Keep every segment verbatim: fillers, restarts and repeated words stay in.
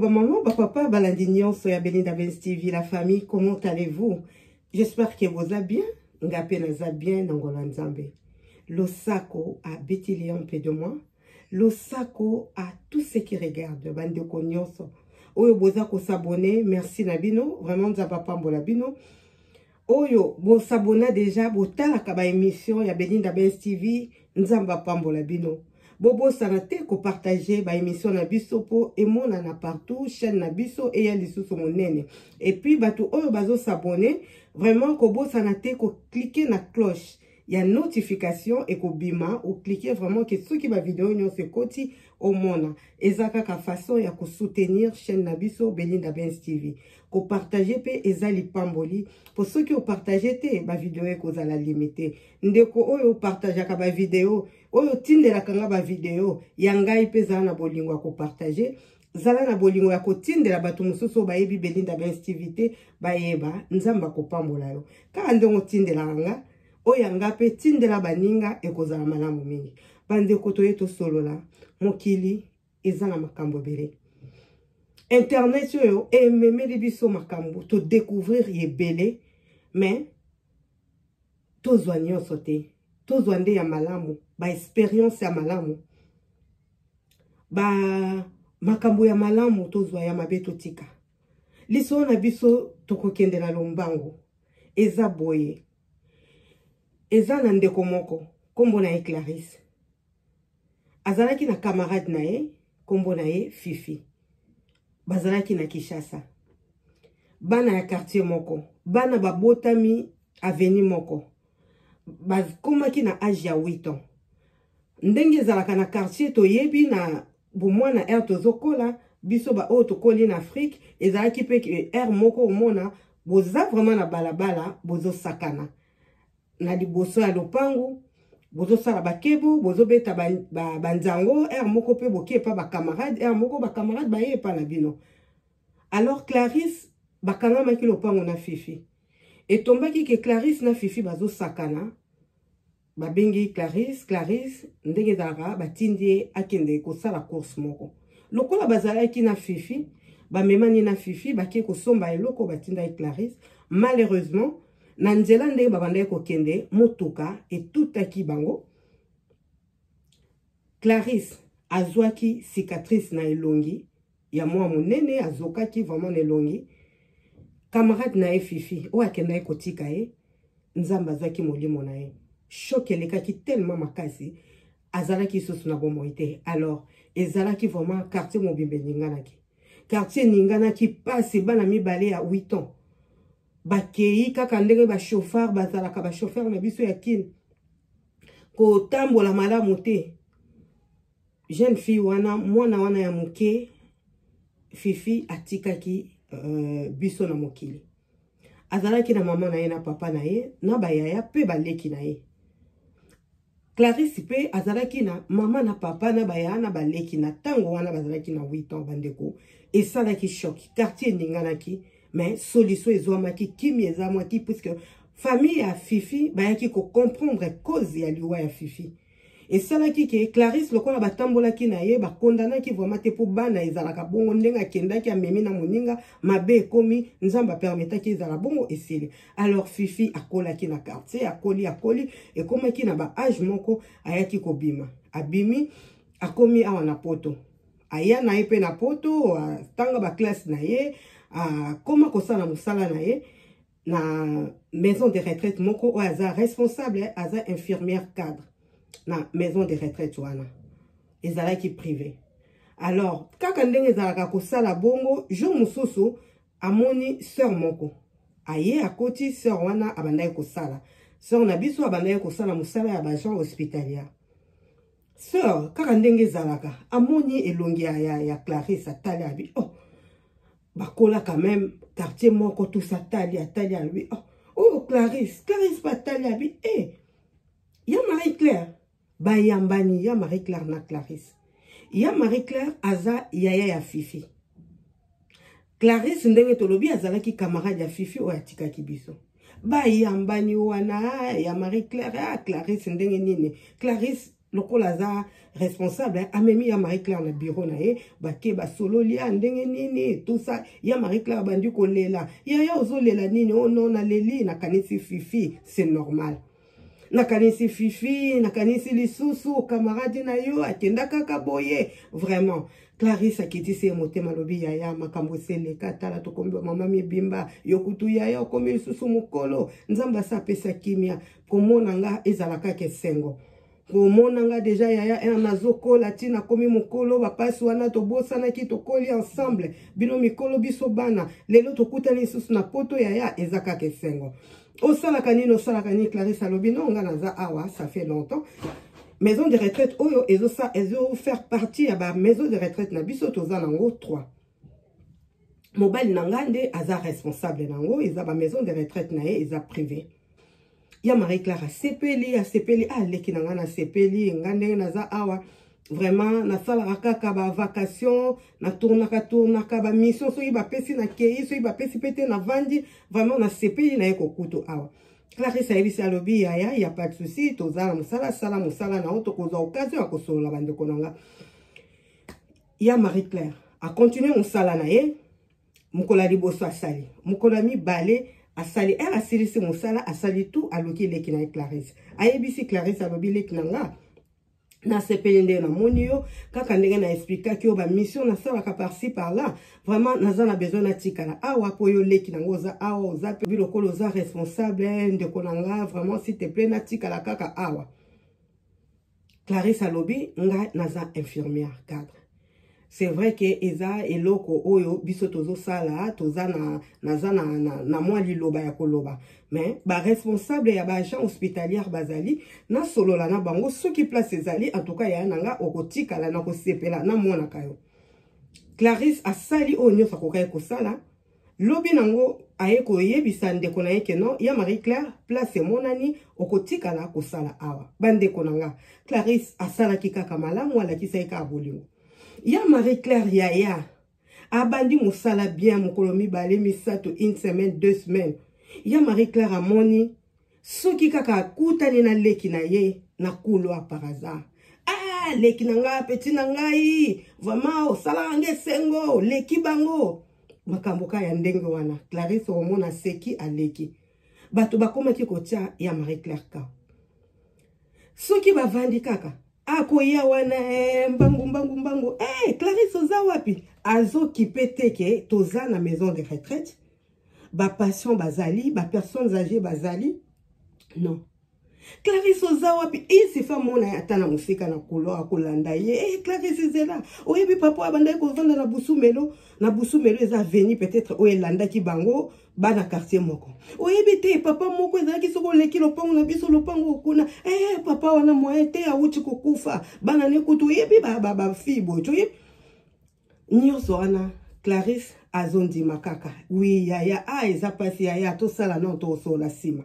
ba maman, ba papa, balandignon, soya Belinda Benz T V, la famille, comment allez-vous? J'espère que vous allez bien. Ngapé naza bien, Nangola Nzambe. Losako a Betty Léon près de moi. Losako a tous ceux qui regardent. Bande Konyonso. Oyo boza ko s'abonner. Merci Nabino. Vraiment, Nzaba Pambola Bino. Oyo, bo s'abonner déjà. Bo talaka ba émission. Ya Belinda Benz T V. Nzamba Pambola Bino. Bobo sanate ko partager ba émission na biso po et mon na partout chaîne na biso et ya lisusu monene et puis bato oyo bazo s'abonner vraiment ko bo sanate ko cliquer na cloche ya notification et ko bima ou cliquer vraiment que ceux qui ba vidéo nyo se koti au mona ezaka ka façon ya ko soutenir chaîne na biso Belinda Benz T V ko partager pe ezali pamboli pour ceux qui ont partagé te ba vidéo ko za la limiter ndeko oyo partager ka ba vidéo oyo tindela kanga ba vidéo yangai pe za na bolingo ko partager zala na bolingo ya ko tindela bato mususu ba yebi Belinda Benz T V te ba yeba nzamba ko pambola yo ka ndongo tindela nga oyanga pe tindela baninga ekozala malamu mingi bande koto yeto solola mokili ezana makambo bele internet yo e memeli biso makambo to découvrir yebele mais to zwanyo sote to zwande ya malamu ba expérience ya malamu ba makambo ya malamu to zwa ya mabeto tika liso na biso to kokendela lombango eza boye eza na ndeko moko kombo na ye Clarisse azalaki na camarade na ye kombo na ye Fifi bazalaki na Kishasa bana ya quartier moko bana babotami avenue moko bakomaki na âge ya huit ans ndenge ezalaka na quartier toyebi na bomwana air tozokola biso ba oyo tokoli na Afrique ezalaki pe air moko omona boza vraiment na balabala bozosakana na liboso ya lopangu bozosala bakebo bozobeta banzango air moko pe bokepa ba camarade air moko ba camarade ba yepa na bino. Alors Clarisse bakangamaki lopango na Fifi etombaki ke Clarisse na Fifi bazosakana babengi Clarisse Clarisse ndenge ezalaka batindi akende kosala course moko lokola bazalaki na Fifi bamemani na Fifi bake kosomba eloko batinda Clarisse malheureusement na nzela ndenge babandaki kokende motuka etutaki bango Clarisse azwaki cicatrice na elongi ya mwa monene azokaki vraiment na elongi camarade na ye Fifi o akendaki kotika ye nzamba azwaki molimo na ye choc elekaki tellement makasi azalaki susu na bomoi te. Alors ezalaki vraiment quartier mobimbe ninganaki quartier ninganaki pasi bana mibale ya huit ans bakei kaka ndenge ba chauffeur bazalaka ba chauffeur na biso ya kin ko tambola malamu te jeune fille wana mwana wana ya moke Fifi atikaki uh, biso na mokili azalaki na mama na ye na papa na ye na bayaya pe baleki na ye Clarisse pe azalaki na mama na papa na bayaya na baleki na tango wana bazalaki na huit ans bandeko esalaki choc quartier ninganaki mais solution ezwamaki kimi ezamaki puisque famille ya Fifi bayaki ko comprendre cause ya liwa ya Fifi esalaki ke Clarisse lokola batambolaki na ye bakondanaki vraiment te po bana ezalaka bongo ndenga kendaki amemi na moninga mabe komi nzamba permetaki ezala bongo esili. Alors Fifi akolaki na quartier akoli akoli ekomaki na ba âge moko ayaki kobima abimi akomi awa na poto aya na ye pe na poto tanga ba classe na ye a koma kosala musala na ye na maison de retraite moko o aza responsable aza infirmière cadre na maison de retraite wana ezalaki privé. Alors kaka ndenge ezalaka kosala bongo jo mususu amoni sœur moko aye akoti sœur wana abandaki kosala sœur na biso abandaki kosala musala ya bagent hospitalier sœur kaka ndenge ezalaka amoni elongi ya, ya, ya Clarisse atali abi oh bakola quand même quartier moko tout ça tali atali lui oh oh Clarisse Clarisse pas tali abi eh ya Marie Claire ba yambani ya Marie Claire na Clarisse ya Marie Claire aza yaya ya Fifi Clarisse ndenge tolobi azalaki camarade ya Fifi o atikaki biso ba yambani wana ya Marie Claire ah Clarisse ndenge nini Clarisse lokola aza responsable amemi ya Marie-Claire na bureau na ye bake basolo lia ndenge nini tout ça ya Marie-Claire bandi kolela ya ya ozolela nini oh non na leli na kanisi fifi c'est normal na kanisi fifi na kanisi lisusu camarade na yo akenda kaka boye vraiment Clarisse akitisi motema lobi yaya makambo seleka tala tokombi mama mibimba yokutu yaya okomi lisusu mukolo nzamba sa pesa kimia komona nga ezalaka ke sengo komona nga deja yaya en azokola tina komi mukolo bapasi wana tobosana ki tokoli ensemble bino mikolo biso bana lelo tokutani lisusu na poto yaya ezaka ke sengo osalaka nini osalaka nini Clarisse alobi non nga naza awa ça fait longtemps maison de retraite oyo ezo sa ezo faire partie ya ba maison de retraite na biso toza nango trois mobile nangande aza responsable nango eza ba maison de retraite na ye eza privé ya Marie-Claire a sepeli a sepeli a leki nanga na sepeli ngande naza awa vraiment na sala kaka ba vacation na tournaka tournaka ba mission so iba pesi na kei so iba pesi pete na vandi vraiment na sepeli na eko kuto awa Clarisse ayebisi alobi yaya ya pas de souci tozala musala sala musala na oto koza occasion ya kosolola bandeko nanga ya Marie-Claire a continuer musala na ye mukola liboso asali mukola mibale asali elle asilisi musala asali tout aloki leki na Clarisse ayebisi Clarisse alobi leki nanga na sepeli nde na moni yo kaka ndenge na expliquer ki yo ba mission na sala ka par-ci par là vraiment naza na besoin na tikala awa po yo leki nango za awa za pe bilokolo za responsable ndeko nanga vraiment s'il te plaît na tikala kaka awa Clarisse alobi nga naza infirmière cadre c'est vrai que eza eloko oyo biso tozo sala toza na naza na na, na mwa liloba ya koloba mais ba responsable ya ba agent hospitalière bazali na solola na bango soki place ezali en tout cas ya nanga okotika la na kosepela na mona kayo Clarisse asali onyo sakoka ko sala lobi nango ayeko yebisa ndeko na yeke no ya Marie-Claire place monani okotika la ko sala awa bandeko nanga Clarisse asala kikaka malamu ala kisaika abolingo ya Marie-Claire yaya abandi musala bien mukolo mibale misato une semaine deux semaines ya Marie-Claire amoni soki kaka kutani na leki na ye na couloir par hasard ah leki nanga petit nangai vraiment osala nge sengo leki bango makambo ka ya ndenge wana Clarisse omona seki aleki bato bakomaki kotia ya Marie-Claire ka soki bavandi kaka akoya wana eh, mbangu mbangu mbangu eh Clarisse oza wapi azo kipeteke toza na maison de retraite ba patient bazali ba personnes âgées bazali non Clarisse oza wapi isi fa mona atana musika na kolo akolanda ye eh Clarisse zela oyebi papa abanda ko vanda na busumelo na busumelo eza veni peut-être o elanda ki bango bana quartier moko oyebi te papa moko eza ki soko leki lopango na biso lopango kuna eh papa wana moete auti kokufa bana ne kutu oyebi ba ba, ba fibo tu nyonso wana Clarisse azondi makaka oui yaya a eza pasi yaya to sala non to sola sima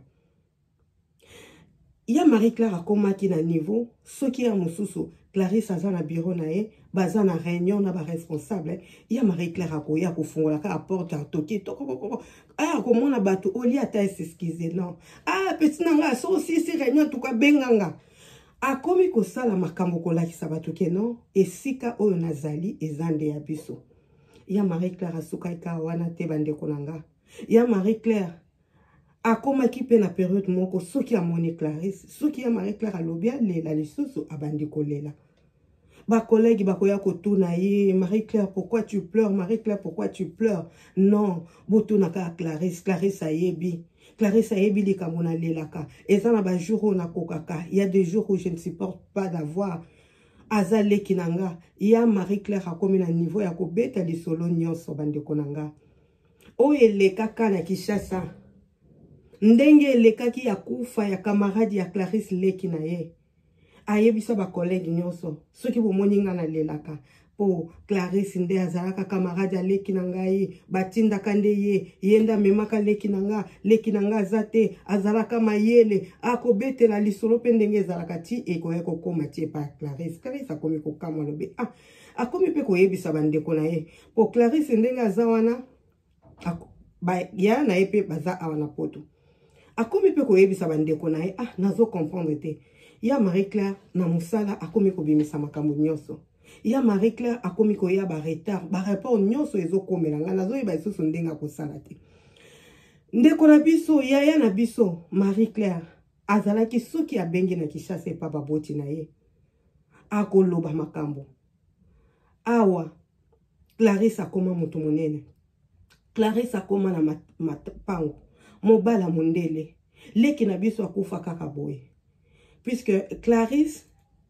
ya Marie-Claire akomaki na niveau soki ya mususu Clarisse aza na bureau na ye baza na réunion na ba responsable ya Marie-Claire akoya kofungola ka porte a toki toko ah komona bato oli ata s'excuser non ah petit nanga so si si réunion tuka benganga akomi ko sala makambo kolakisa bato ke non esika oyo nazali ezande ya biso ya Marie-Claire asuka ka wana te bandeko nanga ya Marie-Claire akomaki pe na période moko soki amoni Clarisse soki ya Marie-Claire alobia lela lisusu abandi kolela ba collègue bakoya kotuna ye Marie-Claire pourquoi tu pleures Marie-Claire pourquoi tu pleures non botuna ka Clarisse Clarisse ayebi Clarisse ayebi likambo na lelaka eza na ba jour na kokaka il y a des jours où je ne supporte pas d'avoir azale kinanga ya Marie-Claire akomi na niveau ya kobeta lisolo nyonso bandeko nanga o eleka kana Kinshasa ndenge lekaki ya kufa ya camarade ya Clarisse leki na ye ayebisa ba collègue nyonso soki bomoni nga na lelaka po Clarisse nde azalaka camarade ya leki na ngai batindaka nde ye yenda memaka leki na nga leki na nga azate azalaka mayele akobetela lisolo pe ndenge ezalaka ti ekoya kokoma ti pa Clarisse Clarisse akomi kokama lobe ah akomi pe koyebisa bandeko na ye po Clarisse ndenge aza wana ba ya na ye pe baza awa na poto akomi pe koyebisa bandeko na ye ah nazo comprendre te ya Marie Claire na musala akomi kobimisa makambo nyonso ya Marie Claire akomi koya ba retard ba rapport nyonso ezokomela nga nazo yeba isusu ndenga kosala te ndeko na biso yaya na biso Marie Claire azalaki soki abengi na Kinshasa pa baboti na ye akoloba makambo awa Clarisse akoma moto monene Clarisse akoma na mapango mobala mondele leki na biso akufa kaka boye puisque Clarisse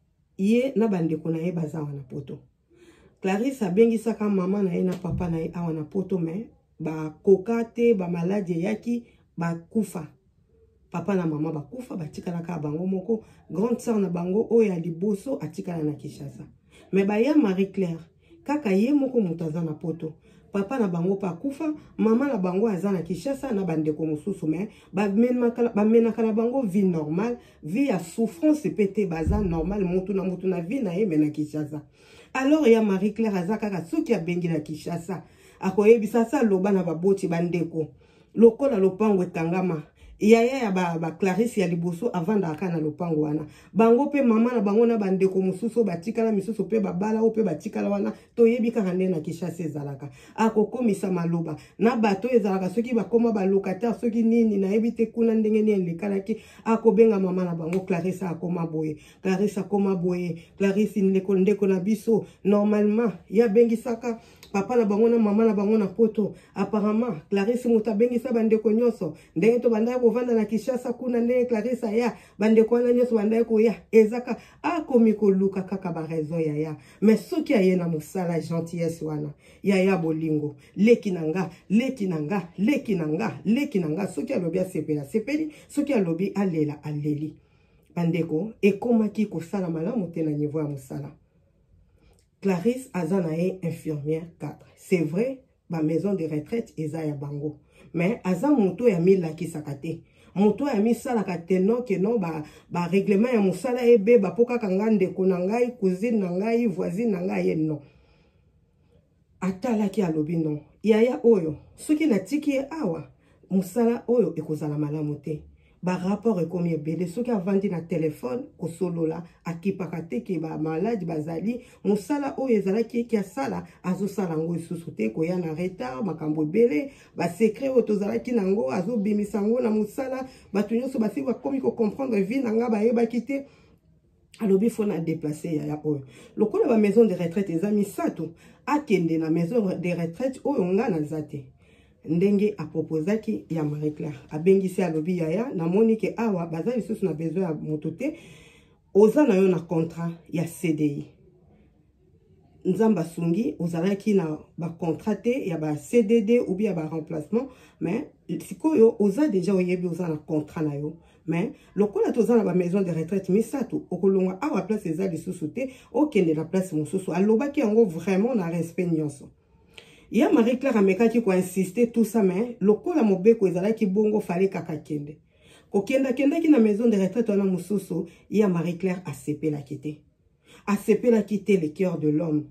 ye na bandeko na ye baza wana poto Clarisse abengisaka mama na ye na papa na ye awa na poto me ba kokate ba maladie yaki ba kufa papa na mama ba kufa batikala ka bango moko grande sœur na bango oyo ya liboso atikala na Kinshasa me ba ya Marie Claire kaka ye moko mutaza na poto papa na bango pa kufa mama na bango aza na Kinshasa na bandeko mosusu me ba menaka na bango vie normale vie ya souffrance pete baza normal mutu na mutu na vie na ye me na Kinshasa alors ya Marie Claire aza kaka soki abengi na Kinshasa akoyebisa sa loba na baboti bandeko lokola lopango ekangama yaya ya ba, ba Clarisse ya liboso avanda akana lopango wana bango pe mama na bango na bandeko mususu batikala misusu pe babala o pe batikala wana toyebi kaka nde na Kinshasa ezalaka akokomisa maloba na bato ezalaka soki bakoma ba locataire soki nini na yebite kuna ndenge ni elekalaki akobenga mama na bango Clarisse akoma boye Clarisse akoma boye Clarisse ndeko ndeko na biso normalement ya bengisaka papa na bango na mama na bango na poto apparemment Clarisse muta bengisa bandeko nyonso ndenge to banda vanda na Kinshasa kuna ndenge Clarisse ya bandeko wana nyonso banda ko ya ezaka akomi koluka kaka ba raison ya ya mais soki aye na musala gentillesse wana ya ya bolingo leki nanga leki nanga leki nanga leki nanga soki alobi asepela sepeli soki alobi alela aleli bandeko ekomaki kosala malamu te na niveau ya musala Clarisse azana est infirmière quatre. C'est vrai, ma maison de retraite est à Bango. Mais aza moto ya mi la kisakate. Moto ya mi sala kate non que non ba ba règlement ya musala ebe ba poka kangande konangai cousine nangai voisine nangai non. Atala ki alobi non. Yaya oyo soki na tiki awa musala oyo ekozala malamu te. Ba rapport ekomi ebele soki avandi na téléphone kosolola akipaka te ke ba malade bazali musala oyo ezalaki ki asala azosala ngo isusu te koya na retard makambo ebele ba secret oyo tozalaki nango azobimisa ngo na musala bato nyonso basi bakomi ko comprendre vie nanga bayebaki te alobi fo na déplacer ya oyo lokola ba maison de retraite eza misato akende na maison de retraite oyo nga naza te ndenge apropozaki ya Marie Claire abengisi alobi yaya namoni ke awa baza lisusu na besoin ya moto te oza na yo na contrat ya C D I nzamba sungi ozalaki na ba contrat te ya ba C D D ou bien ba remplacement mais sikoyo oza déjà oyebi oza na contrat na yo mais lokola toza na ba maison de retraite misato okolonga awa place eza lisusu te okende na place mosusu alobaki yango vraiment na respect nyonso. Ya Marie Claire amekaki ko insister tout ça mais lokola mobeko ezalaki bongo fallait kaka kende. Ko kenda kenda ki na maison de retraite wana mususu ya Marie Claire a sepela kité. A sepela kité le cœur de l'homme.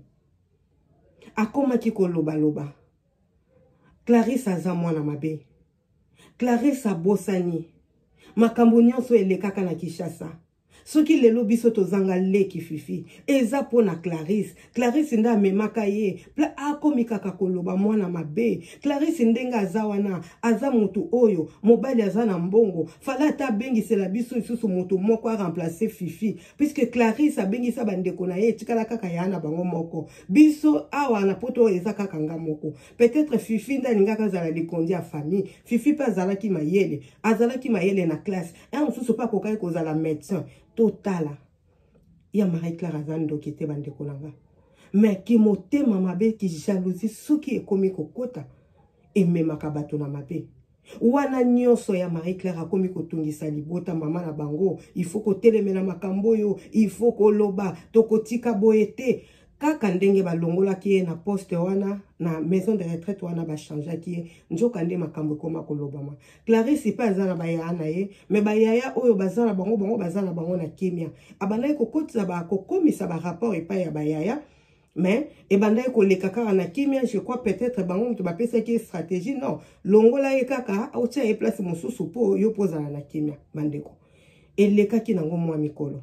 Akoma ki ko loba loba. Clarisse aza mwana mabe. Clarisse abosani. Makambo nyonso elekaka na Kinshasa. Soki lelo biso tozanga leki fifi eza pona Clarisse Clarisse nda memaka ye pla akomi kaka koloba mwana mabe Clarisse ndenga aza wana aza mutu oyo mobali aza na mbongo fala ta bengisela biso isusu mutu moko a remplacer fifi puisque Clarisse abengisa bandeko na ye tikala kaka yana bango moko biso awa na poto eza kaka nga moko peut-être fifi nda lingaka zala likondi ya famille fifi pa zalaki mayele azalaki mayele na classe et mususu pa kokai kozala médecin totala ya Marie Claire azando kete bandeko nanga mais ki motema mabe ki jalousie soki ekomi kokota ememaka bato na mabe wana nyonso ya Marie Claire akomi kotungisa libota mama na bango il faut kotelemela makambo yo il faut koloba tokotika boyete kaka ndenge balongola ki na poste wana na maison de retraite wana ba changer ki njoka nde makambo koma kolobama Clarisse pa azana ba ya na ye mais ba yaya oyo bazana bango bango bazana bango na kimia abana ko kotisa ba ko komisa ba rapport epa ya ba yaya mais et banda ko le kaka na kimia je crois peut-être bango to ba pesa ki stratégie non longola e kaka au tia e place mosusu po yo poza na kimia bandeko et le kaki nango mwa mikolo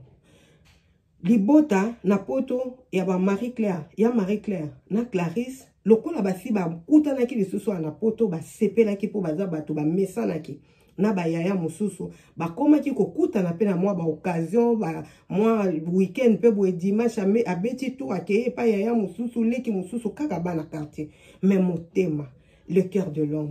libota na poto ya ba Marie Claire ya Marie Claire na Clarisse lokola basi ba kuta na ki lisusu na poto ba sepela ki po baza bato ba mesana ki na ba yaya mususu ba koma ki kokuta na pena mwa ba occasion ba mwa weekend pe bo dimanche ame abeti to akeye pa yaya mususu leki mususu kaka bana quartier mais motema le cœur de l'homme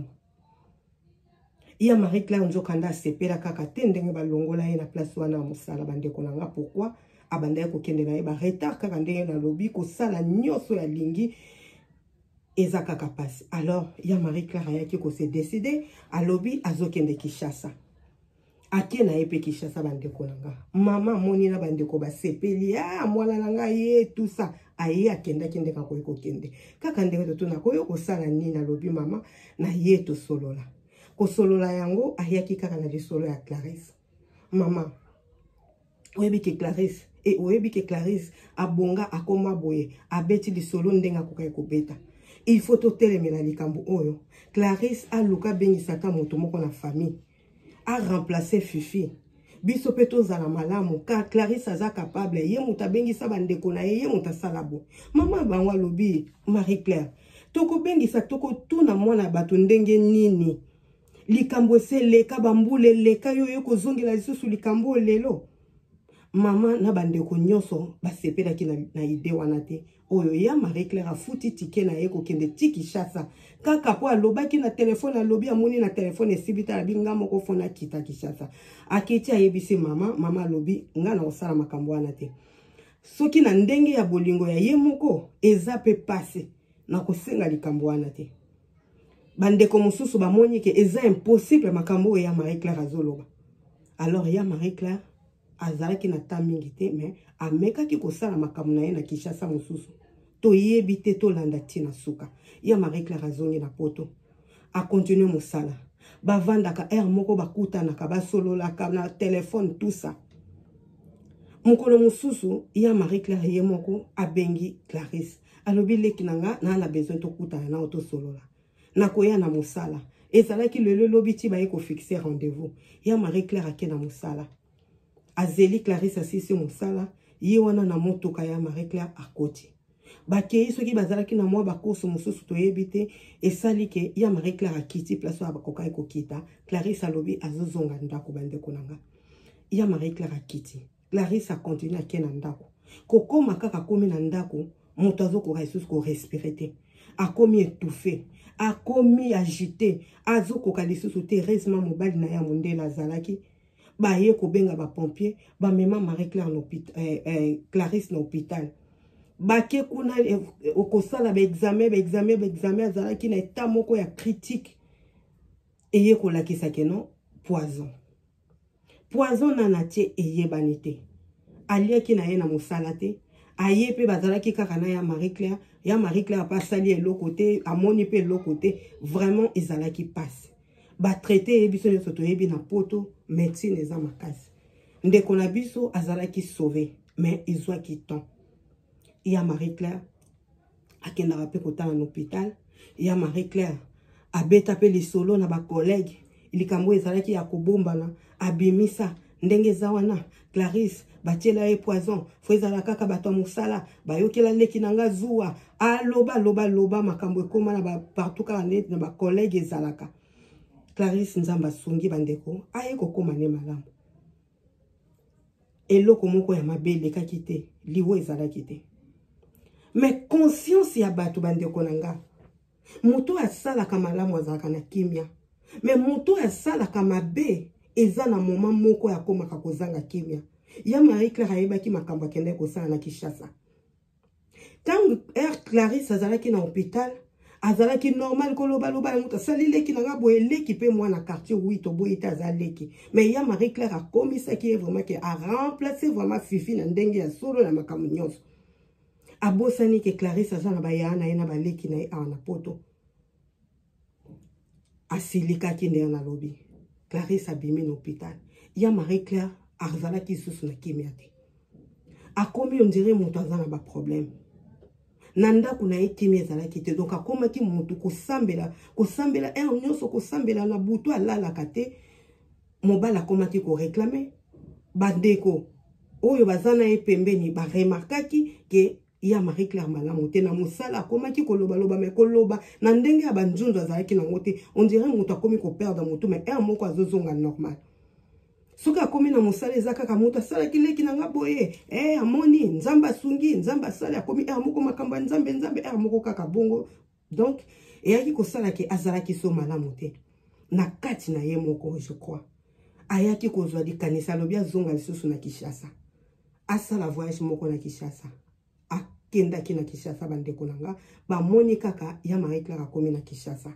ya Marie Claire nzokanda sepela kaka tendenge ba longola ye na place wana musala bandeko na nga pourquoi abanda ko kende na ye ba retard kaka ndenge na lobi ko sala nyoso ya lingi ezaka kapasi. Alors, ya Marie Claire ayaki ko se décider à lobby azokende Kinshasa. Ake na epe Kinshasa bandeko nanga. Mama moni na bandeko ba sepeli ah mwana nanga ye tout ça. Aye akenda kende ka ko kende. Kaka ndenge to na koyo ko sala ni na lobby mama na ye to solola. Ko solola yango ayaki kaka na solo ya Clarisse. Mama oyebi ke Clarisse et oyebi ke Clarisse abonga akoma boye abeti li solo ndenga ko kai ko beta. Il faut totelemela likambo oyo. Clarisse a luka bengi sata moto moko na famille. A remplacer Fifi. Biso peto zala malamu. Car Clarisse aza capable. Ye muta bengi sa bandeko na ye. Ye muta salabo. Mama bangwa lobi. Marie Claire. Toko bengi sa toko tuna mwana bato ndenge nini. Likambo se leka bambule leka yo yo kozongi la lisusu likambo lelo. Mama na bandeko nyoso basepela ki na, na ide wana te. Oyo ya Marie Claire afuti tike na ye ko kende tiki Kinshasa. Kaka po alobaki na telefone alobi amoni na telefone esibita la binga moko fona kita Kinshasa. Aketi ayebisi mama, mama alobi nga na osala makambo wana te. Soki na ndenge ya bolingo ya ye moko eza pe passe na kosenga likambo wana te. Bandeko mosusu bamoni ke eza impossible makambo ya Marie Claire azoloba. Alors ya Marie Claire azalaki na ta mingi te mais amekaki kosala makambo na ye na Kinshasa mosusu to yebi te to landa tina suka ya Marie Claire azongi na poto a continuer mosala bavandaka air moko bakutanaka basololaka na telefone tout ça mokolo mosusu ya Marie Claire ye moko abengi Clarisse alobi leki nanga na na besoin to kutana na to solola na koya na mosala ezalaki lelo lobi ti ba ye ko fixer rendez-vous ya Marie Claire ake na mosala azeli Clarisse asisi mosala ye wana na motoka ya Marie Claire akoti bakei soki bazalaki na mwa bakoso mosusu toyebi te esali ke ya Marie Claire akiti place wa bakoka ekokita Clarisse alobi azozonga ndako bandeko nanga ya Marie Claire akiti Clarisse a continue ake na ndako kokoma kaka komi na ndako moto azokoka lisusu ko respirer te akomi étouffé akomi agité azokoka lisusu te heureusement mobali na ya mondela azalaki ba ye ko benga ba pompier ba mema Marie Claire no hôpital eh, eh, Clarisse no hôpital ba ke kuna okosala ba examen ba examen ba examen azalaki na état moko ya critique eye ko lakisa ke non poison poison na natie eye banité aliaki na ye na mosala te aye pe bazalaki kaka na ya Marie Claire ya Marie Claire pa sali eloko te amoni pe eloko te vraiment ezalaki passe ba traité e biso nyonso toyebi na poto médecine eza makasi ndeko na biso azalaki sauvé mais izwaki temps ya Marie Claire akendaka pe kotala na hôpital ya Marie Claire abeta pe lisolo na ba collègue likambo ezalaki ya kobombana abimisa ndenge za wana Clarisse batiela e poison fo ezala kaka bato mosala bayokela leki nanga zuwa aloba loba loba makambo ekoma na ba partout kaka net na ba collègue ezalaka Clarisse nzamba sungi bandeko aye kokoma ne malamu eloko moko ya mabele kaki te liwo ezalaki te mais conscience ya bato bandeko nanga moto asalaka malamu azalaka na kimia mais moto asalaka mabe eza na moment moko ya komaka kozanga kimia ya Marie Claire ayebaki makambo akende kosala na Kinshasa tant er Clarisse azalaki na hôpital azalaki normal koloba loba na muta salileki nanga boeleki pe mwana quartier huit boyita azaleki mais ya Marie Claire a komisaki vraiment que a remplacer vraiment Fifi na ndenge ya solo na makambo nyonso abosani ke Clarisse azana bayana ena baleki na ana poto asilika kinde na lobby Clarisse abimi na hôpital ya Marie Claire azalaki susu na kimia te akomi on dirait moto azana ba problème nanda kuna ekimi ezalaki te donc akomaki mutu kosambela kosambela er nyonso kosambela na butu alalaka te mobala akomaki koreklame bandeko oyo bazana ye pembeni baremarkaki ke ya Marie Claire malamu te na mosala akomaki koloba loba me koloba na ndenge ya banzunzu azalaki nango te on dirait mutu akomi koperdre mutu mais er moko azozonga normal soki akomi na mosala eza kaka mutu asalaki leki nanga boye eh amoni nzambe asungi nzambe asali akomi er moko makambo ya nzambe nzambe er moko kaka bongo donc eyaki kosalaki azalaki so malamu te na kati na ye moko je crois ayaki kozwa likanisa alobi azonga lisusu na Kinshasa asala voyage moko na Kinshasa akendaki na Kinshasa bandeko nanga bamoni kaka ya Marie Claire akomi na Kinshasa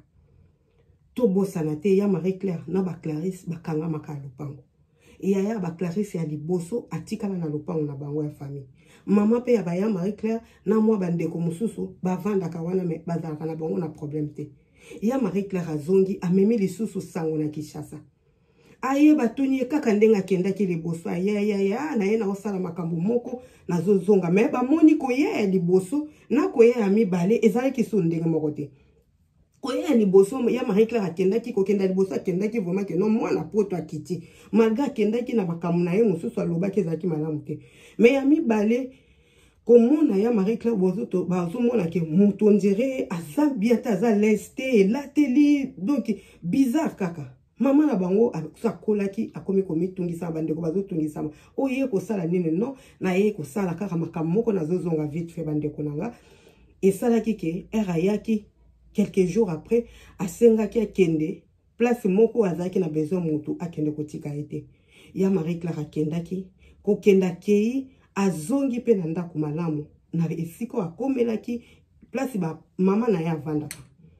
to bosana te ya Marie Claire na ba Clarisse bakanga maka lupango iya ya ba Clarisse ya liboso atikala na lupango na bango ya famille mama pe ya ba ya Marie Claire na mwa bandeko mususu bavandaka wana me bazalaka na bango na problème te ya Marie Claire azongi amemi lisusu sango na Kinshasa aye batuni kaka ndenga kendaki liboso ya ya ya na ye na osala makambo moko nazozonga me bamoni ko ye liboso na ko ye ya mibale ezalaki so ndenge moko te ko ye liboso ya Marie Claire akendaki ko kenda liboso akendaki vraiment que non mwana poto akiti malga akendaki na makambo na ye mususu alobaki ezalaki malamu te me ya mibale komona ya Marie Claire bozoto bazomona ke mutu on dirait aza bien aza leste lateli donc bizarre kaka mama na bango akolaki akomi komitungisa bandeko bazotungisa oye kosala nini non na ye kosala kaka makambo moko nazozonga vite fait bandeko nanga esalaki ke era yaki quelques jours après asengaki akende place moko azaki na besoin mutu akende kotika ete ya Marie Claire akendaki kokenda kei azongi pe na ndako malamu na esiko akomelaki place ba mama na ya avandaka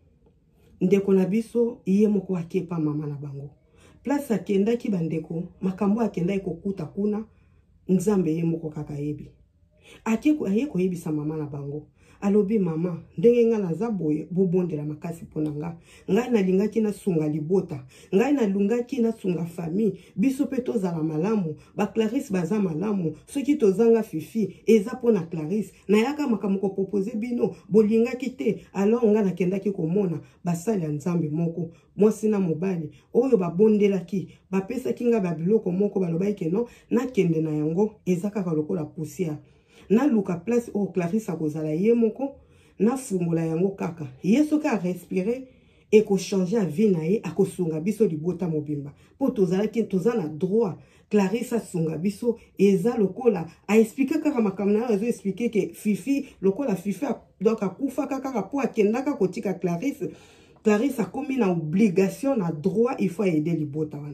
ndeko na biso iye moko akepa mama na bango place akendaki bandeko makambo akendaki kokuta kuna nzambe ye moko kaka yebi akeko aye koyebisa mama na bango alobi mama ndenge nga naza boye bobondela makasi pona nga ngai nalingaki na sunga libota ngai nalungaki na sunga famille biso pe tozala malamu ba Clarisse baza malamu soki tozanga fifi eza pona Clarisse na yaka makambo ko proposer bino bolingaki te alors nga nakendaki komona basali ya nzambe moko mwasi na mobali oyo babondelaki bapesaki nga babiloko moko balobaki non nakende na yango eza kaka lokola poussière na luka place o Clarisse akozala ye moko na fungola yango kaka yeso ka respirer et ko changer a vie na ye akosunga biso libota mobimba po tozala ki tozana droit Clarisse asunga biso eza lokola a expliquer kaka makambo na zo expliquer que fifi lokola fifi donc akufa kaka po akendaka kotika Clarisse Clarisse a komi na obligation na droit il faut aider libota wana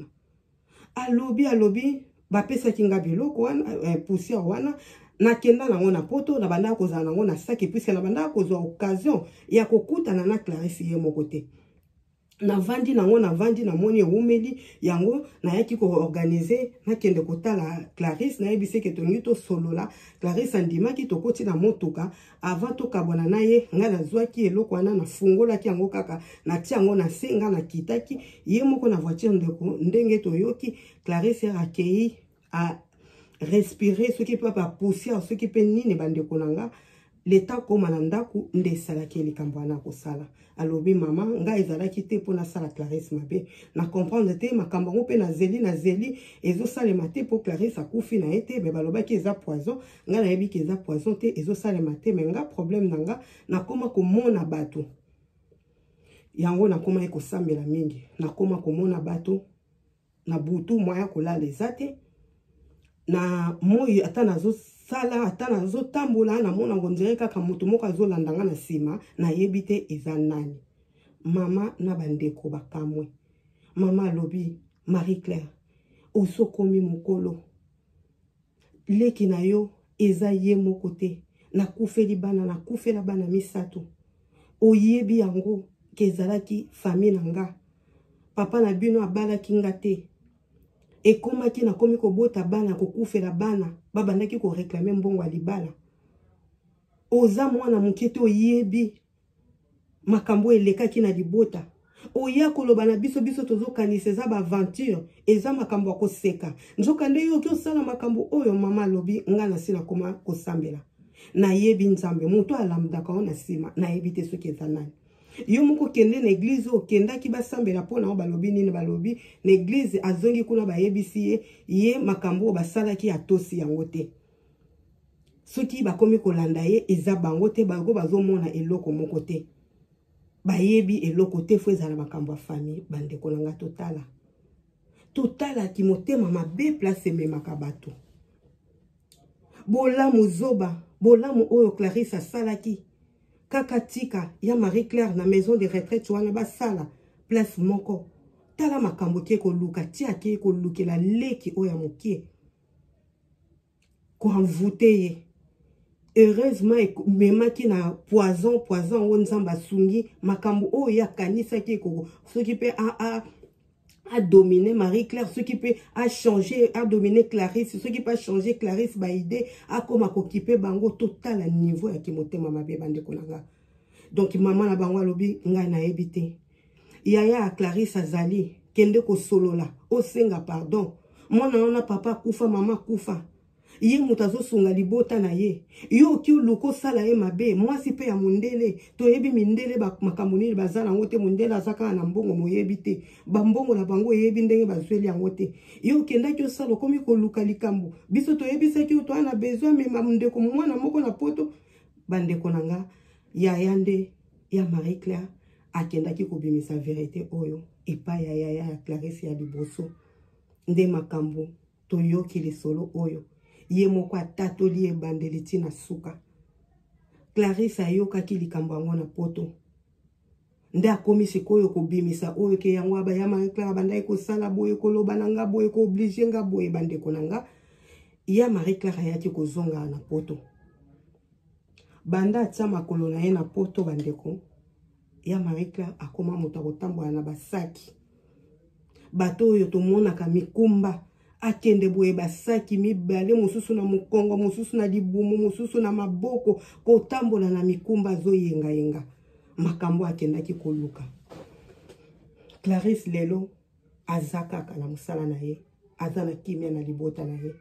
alobi alobi bapesa kinga biloko wana eh, poussière wana na kenda nango na poto na banda kozala nango na saki puisque na banda kozwa occasion ya kokutana na Clarisse ye moko te na vandi nango na vandi na moni eumeli yango na yaki ko organiser na kende kotala Clarisse na yebise ke tongi to solola Clarisse andimaki tokoti na motuka avant to kabona na ye nga na zwaki eloko wana na fungola ki yango kaka na tia yango na senga na kitaki ye moko na voiture ndeko ndenge toyoki Clarisse akei a respirer ce qui peut pas pousser ce qui peut nini bandeko nanga l'état comme na ndaku nde salaki likambo na ko sala alobi mama nga ezalaki te pona sala Clarisse mabe na comprendre te makambo ngo pe na zeli na zeli ezo sala mate po Clarisse akufi na ete be balobaki eza poison nga na yebi ki eza poison te ezo sala mate mais nga problème nanga na koma ko mona bato yango na koma eko sambela mingi na koma ko mona bato na butu moya kolala ezate na moi ata nazo sala ata nazo tambola na mona ngondire kaka mutu moko azolandanga na sima na yebite eza nani mama na bandeko bakamwe mama lobi Marie Claire osokomi mokolo leki na yo eza ye moko te na kufeli bana na kufela bana misato oyebi yango kezalaki famille nanga papa na bino abalaki nga te et comment qui na komi ko bota bana ko kufela bana baba ndaki ko réclamer mbongo ya libala oza mwana mukete oyebi makambo eleka ki na libota oya koloba na biso biso tozokanisa eza ba aventure eza makambo ko seka nzoka nde yo ki osala makambo oyo mama lobi nga na sina koma ko sambela na yebi nzambe moto alamdaka on na sima na yebi te soki eza nani. Yo moko kende na église o kenda ki basambela pona o balobi nini balobi na église azongi kuna ba yebisi ye ye makambo basala ki atosi yango te. Soki bakomi kolanda ye eza bango te bango bazomona eloko moko te. Bayebi eloko te fo ezala makambo ya famille bande kolanga totala. Totala ki motema mabe place memaka bato. Bolamu zoba, bolamu oyo Clarisse asalaki. Kaka tika ya Marie-Claire na maison de retraite wana basala place moko. Tala makambo ke ko luka tia ke ko lukela leki oya mokie. Ko envoûté ye. Heureusement memaki na poison poison o nzamba sungi makambo oyo ya kanisa ke ko soki pe a a a dominer Marie-Claire, ce qui peut a changer, a dominer Clarisse, ce qui peut changer Clarisse ba idée, a comme a occupé bango total à niveau ya kimote mama be bande konanga. Donc maman na bango lobi nga na ebité. Yaya a Clarisse azali kende ko solo la, o senga pardon. Mwana ona papa kufa mama kufa. Ye mutazo sunga libota na ye. Yo ki luko sala ye mabe, moi si pe ya mundele, to yebi mindele ba makamuni bazala ngote mundele azaka na mbongo moyebi te. Ba mbongo na bango yebi ndenge bazweli yango te. Yo kenda ki osala komi ko luka likambo. Biso to yebi se ki to ana besoin me mamunde ko mwana moko na poto bande konanga ya yande ya Marie-Claire akenda ki ko bimisa vérité oyo epa ya ya ya Clarisse ya liboso. Nde makambo to yo ki le solo oyo. Ye moko atatoli e bandeliti na suka. Clarisse ayoka ki likambo yango na poto. Nde akomi sikoyo ko bimisa oyo ke yango aba ya Marie-Claire bandai ko sala boye ko loba nanga boye ko oblige nga boye bande konanga. Ya Marie-Claire ayaki ko zonga na poto. Banda atia makolo na ye na poto bandeko. Ya Marie-Claire akoma moto kotambola na basaki. Bato oyo to monaka mikumba. Akende boye basaki mibale mususu na mukongo mususu na libumu mususu na maboko kotambola na mikumba zo yenga yenga makambo akenda ki koluka. Clarisse lelo azaka kana musala na ye azana kimia na libota na ye.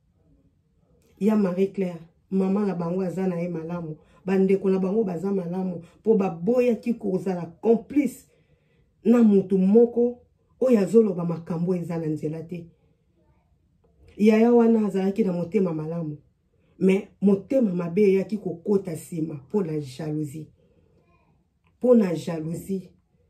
Ya Marie-Claire mama na bango azana ye malamu bandeko na bango baza malamu po baboya ki kozala complice na mutu moko oyo azoloba makambo ezana nzela te. Yaya wana azalaki na motema malamu. Mais motema mabe yaki kokota sima pour la jalousie. Pour la jalousie.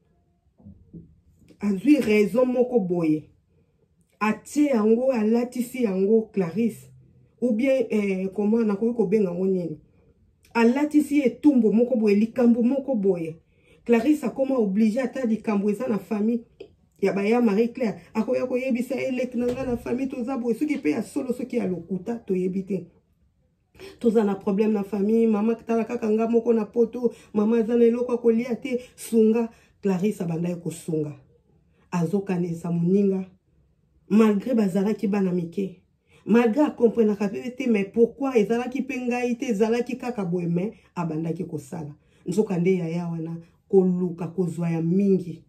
Azui raison moko boye. Atie yango alatisi yango Clarisse. Ou bien eh, comment nakoki ko benga ngo nini. Alatisi etumbo moko boye likambo moko boye. Clarisse a comment obligé ata likambo eza na famille. Ya ba ya Marie-Claire akoya ko yebisa elek nanga na famille toza boye soki pe ya solo soki ya lokuta to yebite toza na problème na famille mama kitala kaka nga moko na poto mama zana eloko kolia te sunga. Clarisse abandai ko sunga azokanisa moninga malgré bazalaki bana mike malgré comprendre ka te mais pourquoi ezalaki pe ngai te ezalaki kaka boye mais abandaki ko sala nzoka nde ya ya wana ko luka ko zwa ya mingi.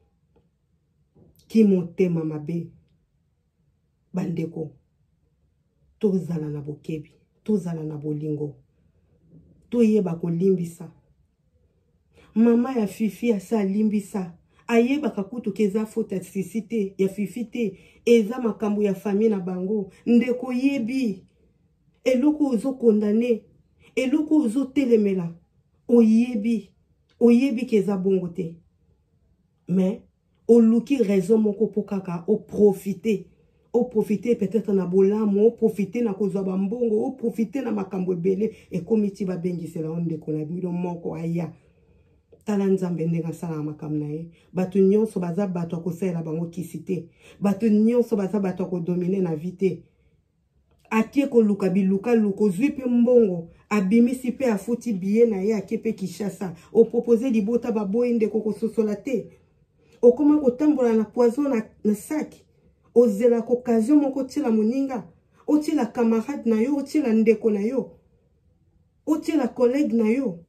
Ki motema mabe bandeko tozala na bokebi tozala na bolingo toyeba kolimbisa mama ya Fifi asa limbisa ayeba kakutu keza faute toxicité ya Fifi te eza makambo ya famille na bango ndeko yebi eloko ozo condamné eloko ozo telemela oyebi oyebi keza bongo te mais au luki raison moko pokaka au profiter au profiter peut-être na bolamu au profiter na kozwa bambongo au profiter na makambo ebele e komiti ba bengisela onde kona bino moko aya tala nzambe ndenga sala makambo na ye bato nyonso baza bato akosala bango kisite bato nyonso baza bato akodominer na vite atie ko luka biluka luko zwi pe mbongo abimisi pe afuti biye na ye akepe Kishasa au proposer libota baboyi ndeko kososola te. Okoma kotambola na poison na, na saki. Ozela occasion moko tila moninga. Otila camarade na yo, otila ndeko na yo. Otila collègue na yo.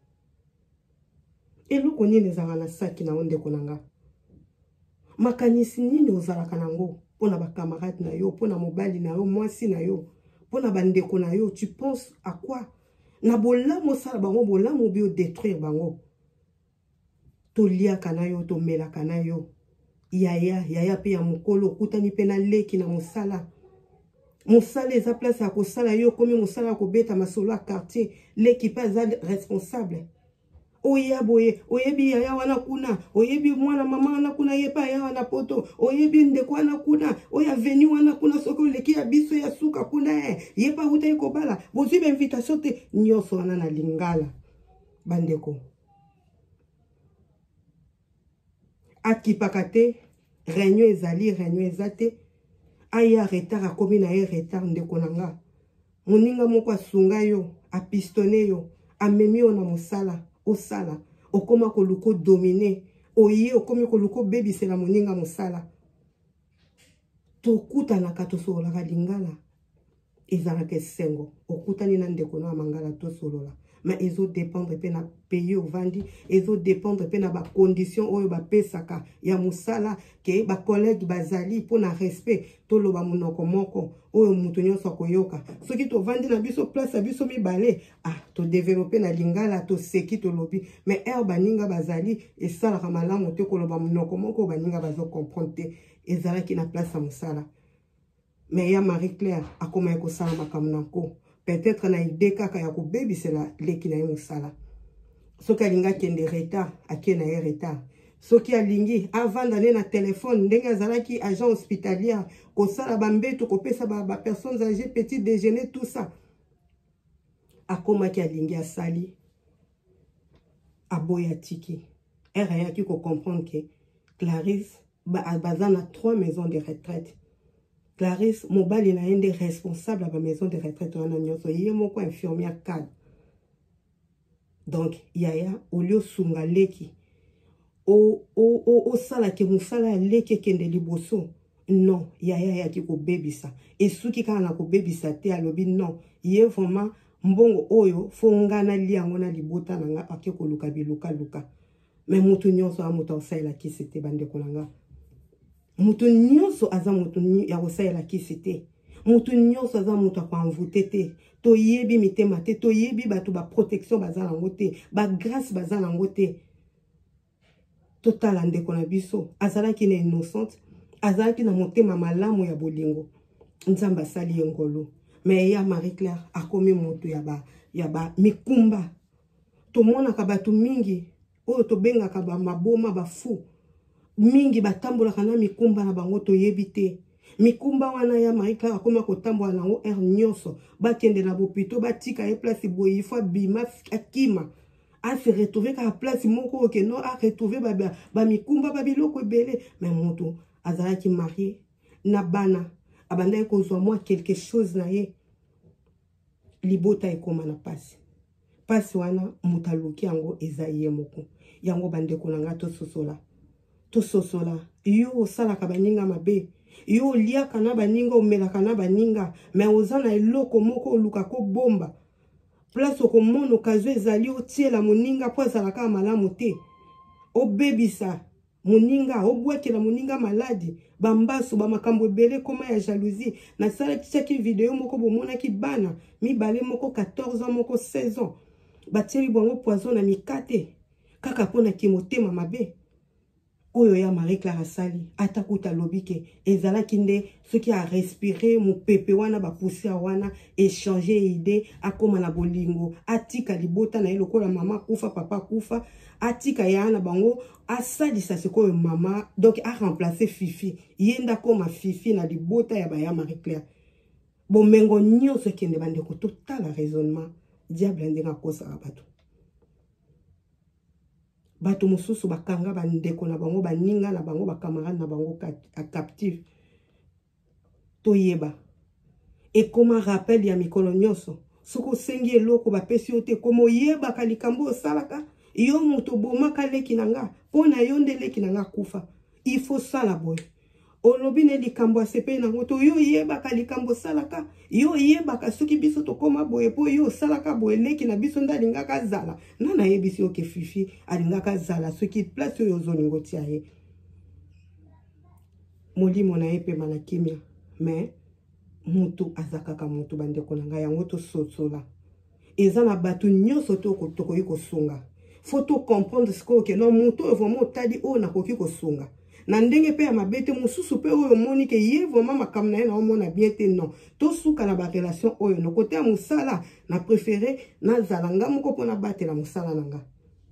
Eloko nini zanga na saki na ondeko nanga. Makanisi nini ozalaka nango pona ba camarade na yo, pona mobali na yo, mwasi na yo, pona bandeko na yo, tu penses à quoi? na bolamu osala bango bolamu obi odétruire bango toliaka na yo tomelaka na yo yaya yaya pe ya mokolo okutani pe na leki na mosala mosala eza place ya kosala yo komi mosala ya kobeta masolo ya quartier leki mpe aza responsable oya boye oyebi yaya wana kuna oyebi mwana mama wana kuna ye pa yaya wana poto oyebi ndeko wana kuna oya veni wana kuna soki oleki ya biso ya suka kuna e ye pa uta ekobala bozwi bainvitation te nyonso wana na lingala bandeko akipaka te réunion ezali réunion eza te aya retard akomi na ye retard ndeko na nga moninga moko asunga yo apistone yo amemi yo na mosala osala okoma koluko dominer oye okomi koluko bebisela moninga mosala tokutanaka tosololaka lingala ezalaka esengo okutani na ndeko na mangala tosolola mais ezo dépendre pe na pays ovandi ezo dépendre pe na ba condition oyo bapesaka ya musala ke ba collègue bazali po na respect toloba monoko moko oyo mutu nyonso akoyoka soki tovandi na biso place ya biso mibale ah to développer na lingala to seki to lobi mais er baninga bazali esalaka malamu te koloba monoko moko baninga bazo comprendre te ezalaki na place ya musala mais ya Marie Claire akoma ekosala makambo nako peut-être na idée kaka ya kobebisela leki na ye mosala soki alinga kende retard akie na ye retard soki alingi avanda ne na telefone ndenge azalaki agent hospitalière kosala bambeto kopesa ba, ba personnes âgées petit déjeuner tout ça akomaki alingi asali aboya tiki ere ayaki ko comprendre que Clarisse baza na trois maisons de retraite Clarisse, mobali na yende responsable à la maison de retraite wana nyonso yé moko infirmière cadre. Donc yaya au lieu sunga leki o o o o sala ke musala leki kende liboso non yaya ya ki ko bebisa et suki kana na ko bebisa te alobi non yé vraiment mbongo oyo fo ngana liango na libota nanga ake ko luka biluka luka mais mutu nyonso amuta osala ki c'était bande konanga mutu nyonso aza mutu ya kosala kisi te mutu nyonso aza mutu akwanvute te to yebi mitema te to yebi batu ba protection baza nango te ba grâce baza nango te totala ndeko na biso azalaki na innocente azalaki na motema malamu ya bolingo nzamba sali ngolo mais ya Marie Claire akomi mutu ya ba ya ba mikumba to mona ka batu mingi oyo to benga ka ba maboma ba fou mingi batambola kana mikumba na bango to yebite mikumba wana ya Marie Claire akoma ko tambola nango er nyonso bakende na bopito batika e place boyi fo bima akima a se retrouver ka place moko ke no a retrouver ba ba mikumba ba biloko ebele mais moto azalaki marié na bana abanda ko zo moi quelque chose na ye libota ekoma na pasi pasi wana mutaluki yango ezaye moko yango bandeko na ngato sosola to sosola yo osalaka baninga mabe yo liaka na baninga omelaka na baninga mais ozana eloko moko oluka ko bomba place okomona okazo ezali otiela moninga po azalaka malamu te obebisa moninga obwekela moninga maladi bambaso bamakambo ebele koma ya jalousie na sala kichaki video moko bomonaki bana mibale moko quatorze ans moko seize ans batieli bango poison na mikate kaka pona kimotema mabe oyo ya Marie Claire asali atakuta lobike ezalaki nde soki a respirer mopepe wana ba pousser wana échanger idée akoma na bolingo atika libota na eloko la mama kufa papa kufa atika yana bango asalisa sikoyo mama donc a remplacer Fifi yenda koma Fifi na libota ya ba ya Marie Claire bomengo nyonso kende bande ko total raisonnement diable ndenga kosa bato bato mususu bakanga bandeko na bango baninga na bango bakamarade na bango captive toyeba e koma rappel ya mikolo nyonso soko sengi eloko bapesi yo te komo yeba kalikambo osalaka yo moto bomaka leki nanga pona yo nde leki nanga kufa il faut sala boy olobi ne likambo asepe nango to yo yebaka likambo salaka yo yebaka soki biso to koma boye po yo salaka boye leki na biso ndalinga ka zala nana yebisi oke Fifi alinga ka zala soki place yo zolingo tia ye molimo na ye pe malakimia mais mutu azakaka mutu bandeko nanga yango to sosola eza na bato nyonso tokoki kosunga. Faut to comprendre ce que non moto vraiment tadi o na koki kosunga. Na ndenge pe ya mabete mususu pe oyo moni ke ye vraiment makamna ye na omona bien te non. To suka na ba relation oyo no côté ya musala na préféré na zalanga moko pona batela musala nanga.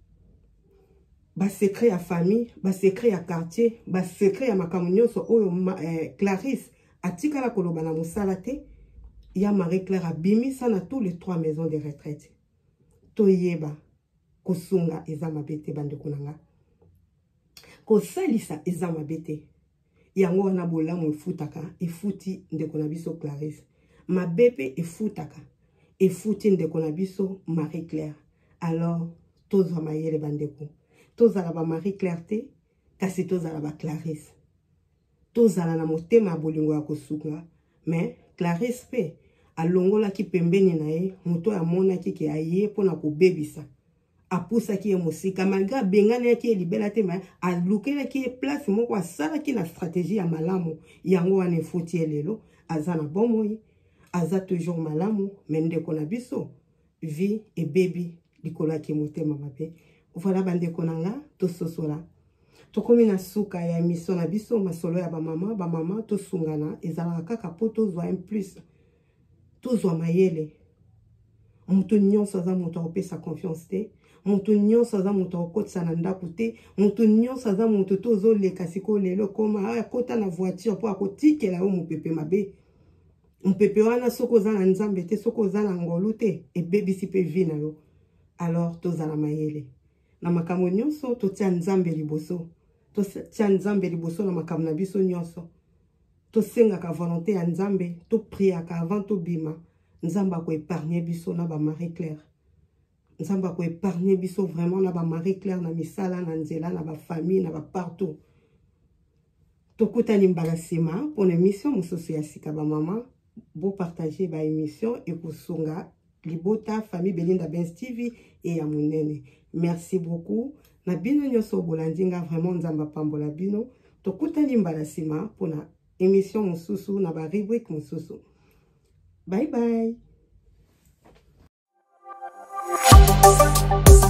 Ba secret ya famille, ba secret ya quartier, ba secret ya makambo nyonso oyo eh, Clarisse atika la koloba na musala te. Ya Marie-Claire abimi ça na tous les trois maisons de retraite. To yeba kosunga eza mabete bandeko nanga. Ko salisa eza mabete. Yango wana bolamu efutaka, efuti ndeko na biso Clarisse. Mabepe efutaka, efuti ndeko na biso Marie-Claire. Alors, tozwa mayele bandeko. Tozala ba Marie-Claire te, kasi tozala ba Clarisse. Tozala na motema bolingo ya kosunga, mais Clarisse pe alongola ki pembeni na ye, moto ya mona ki ki aye pona ko bebisa. Apusa ki e mosika malgré bengana ki e libela te mais alukela ki e place moko asala ki na stratégie ya malamu yango wane foti elelo azana bomoi aza toujours malamu mende kona biso vie e baby likola ki motema mabe. Voilà bande konanga to sosola to komi na suka ya émission na biso masolo ya ba mama ba mama to sungana ezala kaka poto zo un plus to zo mayele mutu nyonso za mutu opesa confiance te. Mutu nyonso aza mutu okotisa na ndako te. Mutu nyonso aza mutu tozoleka siko lelo koma akota na voiture po akotikela yo mopepe mabe. Mopepe wana soko oza na nzambe te, soko oza na ngolu te, ebebisi pe vi na yo. Alors tozala mayele. Na makambo nyonso totia nzambe liboso. Totia nzambe liboso na makambo na biso nyonso. Tosengaka volonté ya nzambe, to priaka avant to bima. Nzamba ko épargner biso na ba Marie-Claire. Nzamba ko épargner biso vraiment na ba Marie-Claire na misala na nzela na ba famille na ba partout. Tokutani mbala sima pour l'émission mususu ya sika ba mama bo partager ba émission et kusunga libota famille Belinda Benz T V et ya munene. Merci beaucoup. Na bino nyoso bolandinga vraiment nzamba pambola bino. Tokutani mbala sima pour na émission mususu na ba rubrique mususu. Bye bye.